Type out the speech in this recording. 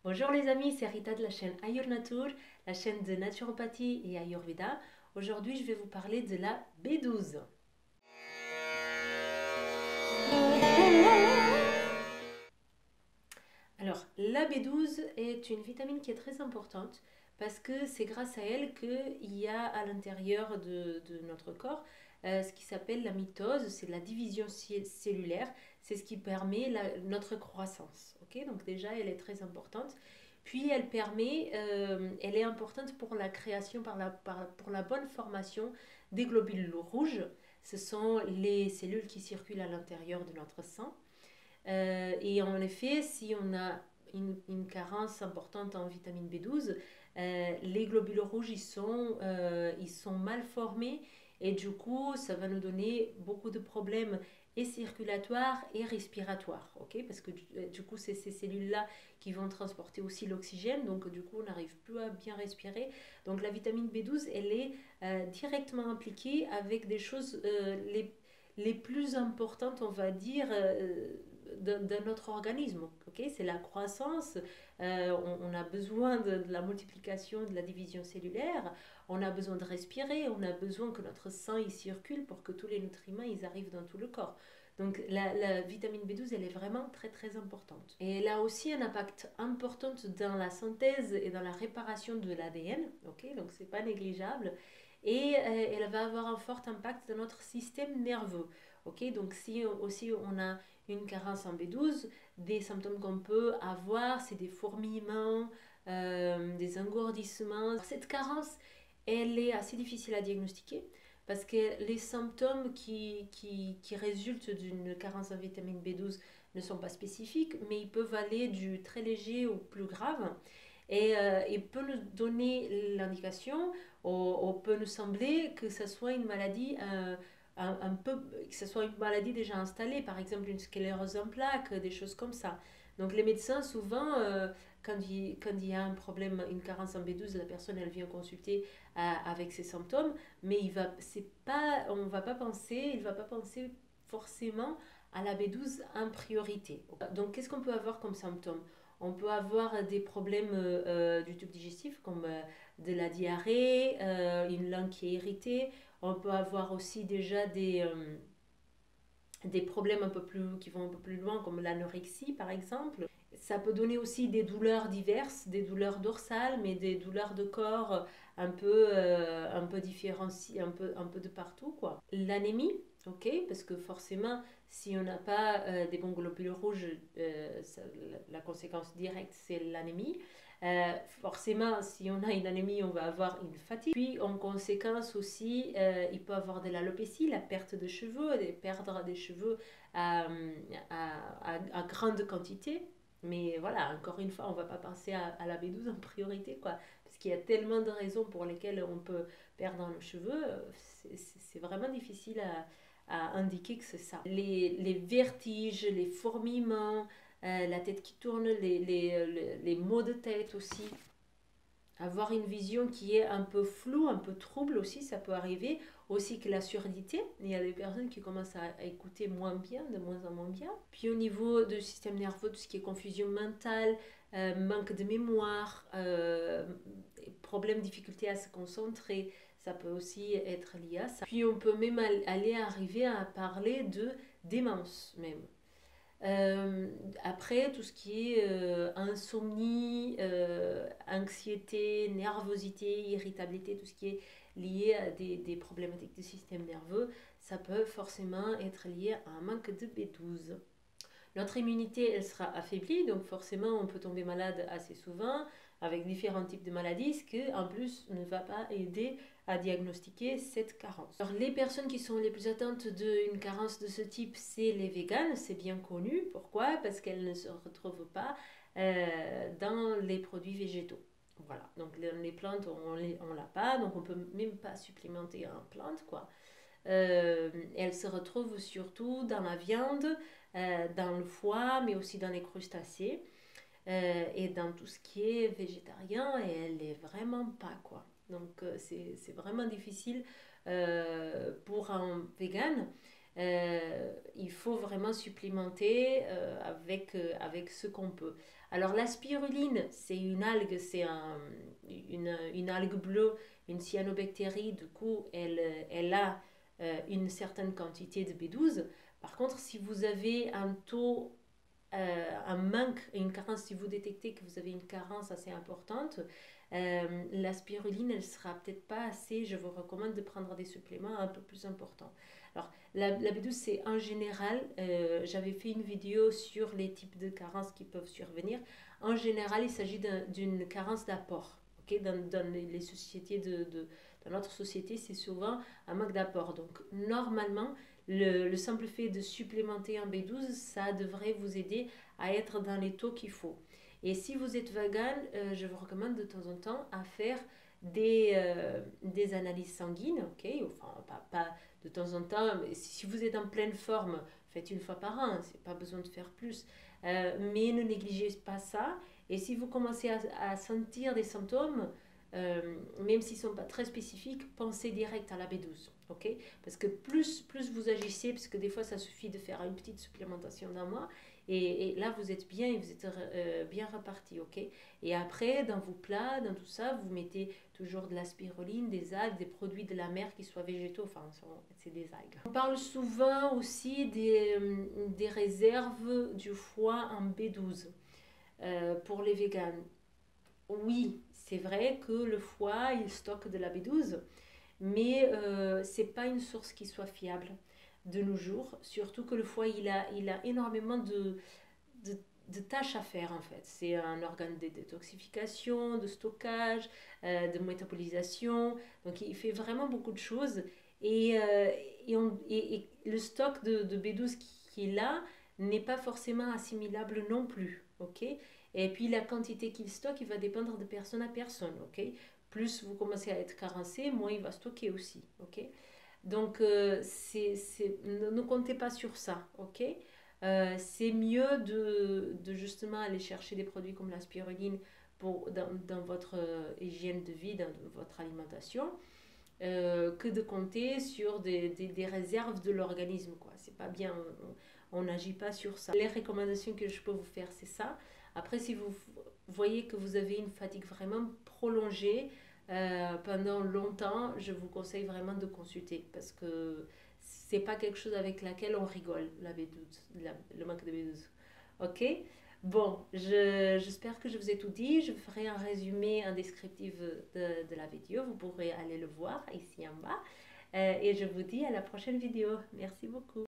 Bonjour les amis, c'est Rita de la chaîne Ayur Natur, la chaîne de naturopathie et Ayurveda. Aujourd'hui, je vais vous parler de la B12. Alors, la B12 est une vitamine qui est très importante parce que c'est grâce à elle qu'il y a à l'intérieur de notre corps ce qui s'appelle la mitose, c'est la division cellulaire, c'est ce qui permet notre croissance. Ok, donc déjà, elle est très importante. Puis elle est importante pour la création, pour la bonne formation des globules rouges. Ce sont les cellules qui circulent à l'intérieur de notre sang. Et en effet, si on a une carence importante en vitamine B12, les globules rouges ils sont mal formés et du coup, ça va nous donner beaucoup de problèmes et circulatoires et respiratoires, ok? Parce que du coup, c'est ces cellules-là qui vont transporter aussi l'oxygène, donc du coup, on n'arrive plus à bien respirer. Donc la vitamine B12, elle est directement impliquée avec des choses les plus importantes, on va dire, de notre organisme. Okay, c'est la croissance, on a besoin de la multiplication, de la division cellulaire, on a besoin de respirer, on a besoin que notre sang il circule pour que tous les nutriments ils arrivent dans tout le corps. Donc la vitamine B12, elle est vraiment très très importante. Et elle a aussi un impact important dans la synthèse et dans la réparation de l'ADN, ok, donc c'est pas négligeable. Et elle va avoir un fort impact dans notre système nerveux. Ok, donc si aussi on a une carence en B12, des symptômes qu'on peut avoir, c'est des fourmillements, des engourdissements. Cette carence, elle est assez difficile à diagnostiquer parce que les symptômes qui résultent d'une carence en vitamine B12 ne sont pas spécifiques, mais ils peuvent aller du très léger au plus grave. Et il peut nous donner l'indication, ou peut nous sembler que ce soit une maladie un peu, que ce soit une maladie déjà installée, par exemple une sclérose en plaques, des choses comme ça. Donc les médecins, souvent, quand il y a un problème, une carence en B12, la personne, elle vient consulter avec ses symptômes, mais il va pas penser forcément à la B12 en priorité. Donc qu'est-ce qu'on peut avoir comme symptômes? On peut avoir des problèmes du tube digestif comme de la diarrhée, une langue qui est irritée. On peut avoir aussi déjà des problèmes qui vont un peu plus loin comme l'anorexie par exemple. Ça peut donner aussi des douleurs diverses, des douleurs dorsales, mais des douleurs de corps un peu différenciées, un peu de partout, quoi. L'anémie, ok, parce que forcément, si on n'a pas des bons globules rouges, la conséquence directe, c'est l'anémie. Forcément, si on a une anémie, on va avoir une fatigue. Puis, en conséquence aussi, il peut avoir de l'alopécie, la perte de cheveux, perdre des cheveux à grande quantité. Mais voilà, encore une fois, on ne va pas penser à la B12 en priorité, quoi. Parce qu'il y a tellement de raisons pour lesquelles on peut perdre nos cheveux. C'est vraiment difficile à indiquer que c'est ça. Les vertiges, les fourmillements, la tête qui tourne, les maux de tête aussi. Avoir une vision qui est un peu floue, un peu trouble aussi, ça peut arriver. Aussi que la surdité, il y a des personnes qui commencent à écouter moins bien, de moins en moins bien. Puis au niveau du système nerveux, tout ce qui est confusion mentale, manque de mémoire, problème, difficulté à se concentrer, ça peut aussi être lié à ça. Puis on peut même arriver à parler de démence même. Après, tout ce qui est insomnie, anxiété, nervosité, irritabilité, tout ce qui est lié à des problématiques du système nerveux, ça peut forcément être lié à un manque de B12. Notre immunité, elle sera affaiblie, donc forcément, on peut tomber malade assez souvent avec différents types de maladies, ce qui en plus ne va pas aider à diagnostiquer cette carence. Alors, les personnes qui sont les plus atteintes d'une carence de ce type, c'est les véganes, c'est bien connu. Pourquoi? Parce qu'elles ne se retrouvent pas dans les produits végétaux. Voilà, donc les plantes, on l'a pas, donc on peut même pas supplémenter en plantes, quoi. Elle se retrouve surtout dans la viande, dans le foie, mais aussi dans les crustacés et dans tout ce qui est végétarien. Et elle n'est vraiment pas, quoi. Donc c'est vraiment difficile pour un vegan. Il faut vraiment supplémenter avec ce qu'on peut. Alors la spiruline, c'est une algue, une algue bleue, une cyanobactérie, du coup elle a une certaine quantité de B12. Par contre, si vous avez un taux, un manque et une carence, si vous détectez que vous avez une carence assez importante, la spiruline, elle sera peut-être pas assez. Je vous recommande de prendre des suppléments un peu plus importants. Alors, la B12, c'est en général, j'avais fait une vidéo sur les types de carences qui peuvent survenir. En général, il s'agit d'une carence d'apport. Okay, dans les sociétés dans notre société, c'est souvent un manque d'apport. Donc, normalement, le simple fait de supplémenter en B12, ça devrait vous aider à être dans les taux qu'il faut. Et si vous êtes vegan, je vous recommande de temps en temps à faire des analyses sanguines, ok? Enfin, pas de temps en temps, mais si vous êtes en pleine forme, faites une fois par an, c'est pas besoin de faire plus. Mais ne négligez pas ça. Et si vous commencez à sentir des symptômes, même s'ils ne sont pas très spécifiques, pensez direct à la B12. Ok, parce que plus vous agissez, parce que des fois ça suffit de faire une petite supplémentation d'un mois, et là vous êtes bien et vous êtes bien reparti. Ok, et après dans vos plats, dans tout ça, vous mettez toujours de la spiruline, des algues, des produits de la mer qui soient végétaux, enfin c'est des algues. On parle souvent aussi des réserves du foie en B12 pour les véganes. Oui, c'est vrai que le foie, il stocke de la B12, mais ce n'est pas une source qui soit fiable de nos jours, surtout que le foie, il a énormément de, de tâches à faire en fait. C'est un organe de détoxification, de stockage, de métabolisation, donc il fait vraiment beaucoup de choses. Et, et le stock de B12 qu'il a n'est pas forcément assimilable non plus. Ok, et puis la quantité qu'il stocke, il va dépendre de personne à personne. Ok, plus vous commencez à être carencé, moins il va stocker aussi. Ok, donc ne comptez pas sur ça. Ok, c'est mieux de justement aller chercher des produits comme la spiruline dans votre hygiène de vie, dans votre alimentation, que de compter sur des réserves de l'organisme. C'est pas bien, on n'agit pas sur ça. Les recommandations que je peux vous faire, c'est ça. Après, si vous voyez que vous avez une fatigue vraiment prolongée pendant longtemps, je vous conseille vraiment de consulter parce que c'est pas quelque chose avec laquelle on rigole, la B12, le manque de B12. Ok? Bon, j'espère que je vous ai tout dit. Je ferai un résumé, un descriptif de la vidéo. Vous pourrez aller le voir ici en bas. Et je vous dis à la prochaine vidéo. Merci beaucoup.